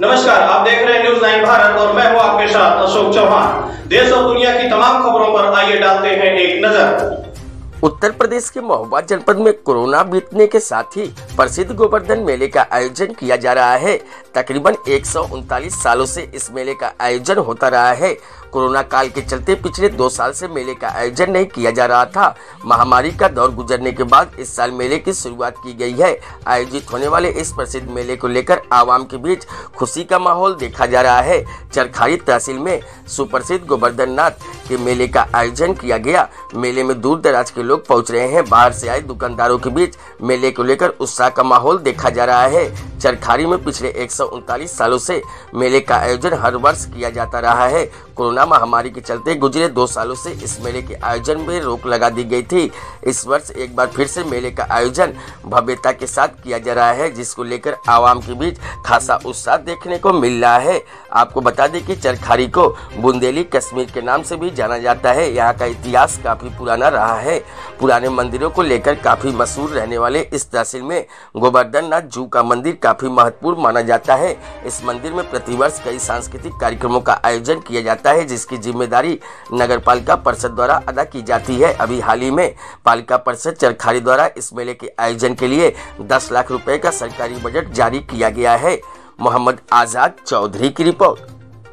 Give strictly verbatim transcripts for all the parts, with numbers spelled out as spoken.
नमस्कार, आप देख रहे हैं न्यूज़ नाइन भारत और मैं हूं आपके साथ अशोक चौहान। देश और दुनिया की तमाम खबरों पर आइए डालते हैं एक नजर। उत्तर प्रदेश के महोबा जनपद में कोरोना बीतने के साथ ही प्रसिद्ध गोवर्धन मेले का आयोजन किया जा रहा है। तकरीबन एक सौ उनतालीस सालों से इस मेले का आयोजन होता रहा है। कोरोना काल के चलते पिछले दो साल से मेले का आयोजन नहीं किया जा रहा था। महामारी का दौर गुजरने के बाद इस साल मेले की शुरुआत की गई है। आयोजित होने वाले इस प्रसिद्ध मेले को लेकर आवाम के बीच खुशी का माहौल देखा जा रहा है। चरखारी तहसील में सुप्रसिद्ध गोवर्धन नाथ के मेले का आयोजन किया गया। मेले में दूर दराज के लोग पहुंच रहे हैं। बाहर से आए दुकानदारों के बीच मेले को लेकर उत्साह का माहौल देखा जा रहा है। चरखारी में पिछले एक सौ उनतालीस सालों से मेले का आयोजन हर वर्ष किया जाता रहा है। कोरोना महामारी के चलते गुजरे दो सालों से इस मेले के आयोजन में रोक लगा दी गई थी। इस वर्ष एक बार फिर से मेले का आयोजन भव्यता के साथ किया जा रहा है, जिसको लेकर आवाम के बीच खासा उत्साह देखने को मिल रहा है। आपको बता दें कि चरखारी को बुंदेली कश्मीर के नाम से भी जाना जाता है। यहाँ का इतिहास काफी पुराना रहा है। पुराने मंदिरों को लेकर काफी मशहूर रहने वाले इस तहसील में गोवर्धन नाथ जू का मंदिर काफी महत्वपूर्ण माना जाता है। इस मंदिर में प्रतिवर्ष कई सांस्कृतिक कार्यक्रमों का आयोजन किया जाता है, जिसकी जिम्मेदारी नगर पालिका परिषद द्वारा अदा की जाती है। अभी हाल ही में पालिका परिषद चरखारी द्वारा इस मेले के आयोजन के लिए दस लाख रुपए का सरकारी बजट जारी किया गया है। मोहम्मद आजाद चौधरी की रिपोर्ट।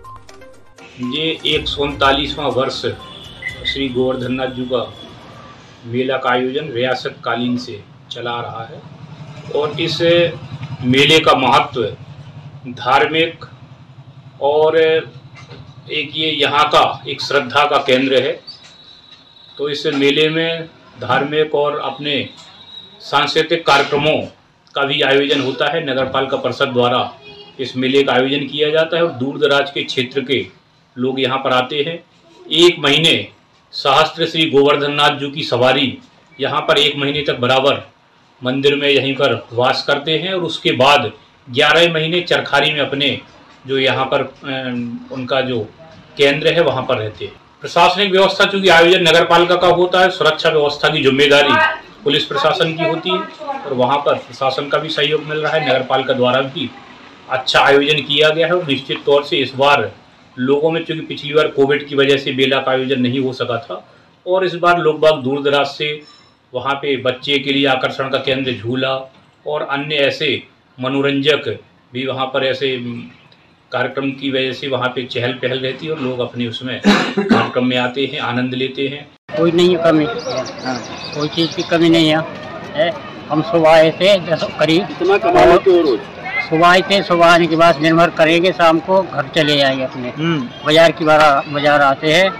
ये एक सौ उनतालीसवां वर्ष श्री गोवर्धन नाथ जी का मेला का आयोजन रियासत कालीन से चला रहा है और इस मेले का महत्व धार्मिक और एक ये यहाँ का एक श्रद्धा का केंद्र है। तो इस मेले में धार्मिक और अपने सांस्कृतिक कार्यक्रमों का भी आयोजन होता है। नगर पालिका परिषद द्वारा इस मेले का आयोजन किया जाता है और दूर दराज के क्षेत्र के लोग यहाँ पर आते हैं। एक महीने सहस्त्र श्री गोवर्धन नाथ जी की सवारी यहाँ पर एक महीने तक बराबर मंदिर में यहीं पर वास करते हैं और उसके बाद ग्यारह महीने चरखारी में अपने जो यहाँ पर उनका जो केंद्र है वहाँ पर रहते हैं। प्रशासनिक व्यवस्था चूँकि आयोजन नगर पालिका का होता है, सुरक्षा व्यवस्था की जिम्मेदारी पुलिस प्रशासन की होती है और वहाँ पर प्रशासन का भी सहयोग मिल रहा है। नगर पालिका द्वारा भी अच्छा आयोजन किया गया है और निश्चित तौर से इस बार लोगों में, चूँकि पिछली बार कोविड की वजह से मेला का आयोजन नहीं हो सका था और इस बार लोग बाग दूर दराज से वहाँ पे बच्चे के लिए आकर्षण का केंद्र झूला और अन्य ऐसे मनोरंजक भी वहाँ पर ऐसे कार्यक्रम की वजह से वहाँ पे चहल पहल रहती है और लोग अपने उसमें कार्यक्रम में आते हैं, आनंद लेते हैं। कोई नहीं है कमी, हाँ, कोई चीज़ की कमी नहीं है। हम सुबह आए थे करीब, कितना कमाते हो रोज? सुबह आए थे, सुबह आने के बाद दिन भर करेंगे, शाम को घर चले जाएंगे अपने। बाजार की बाजार आते हैं,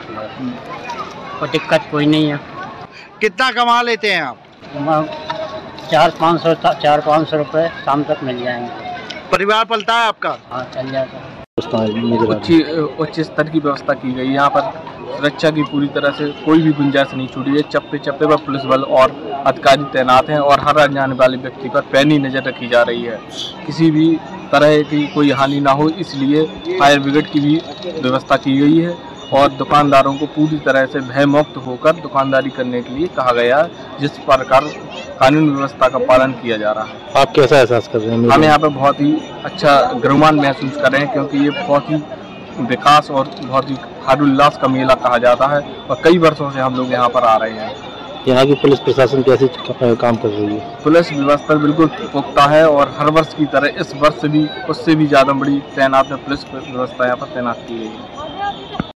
कोई दिक्कत कोई नहीं है। कितना कमा लेते हैं आप? चार पाँच सौ चार पाँच सौ रुपये शाम तक मिल जाएंगे। परिवार पलता है आपका? हाँ, चल जाता है। उच्च उच्च स्तर की व्यवस्था की गई। यहाँ पर सुरक्षा की पूरी तरह से कोई भी गुंजाइश नहीं छूटी है। चप्पे चप्पे पर पुलिस बल और अधिकारी तैनात हैं और हर जाने वाले व्यक्ति पर पैनी नज़र रखी जा रही है। किसी भी तरह की कोई हानि ना हो, इसलिए फायर ब्रिगेड की भी व्यवस्था की गई है और दुकानदारों को पूरी तरह से भयमुक्त होकर दुकानदारी करने के लिए कहा गया है, जिस प्रकार कानून व्यवस्था का पालन किया जा रहा है। आप कैसा एहसास कर रहे हैं? हम यहाँ पे बहुत ही अच्छा गर्वमान महसूस कर रहे हैं, क्योंकि ये बहुत ही विकास और बहुत ही हर्षोल्लास का मेला कहा जाता है और कई वर्षों से हम लोग यहाँ पर आ रहे हैं। यहाँ की पुलिस प्रशासन कैसे काम कर रही है? पुलिस व्यवस्था बिल्कुल पुख्ता है और हर वर्ष की तरह इस वर्ष भी उससे भी ज़्यादा बड़ी तैनात पुलिस व्यवस्था यहाँ पर तैनात की गई है।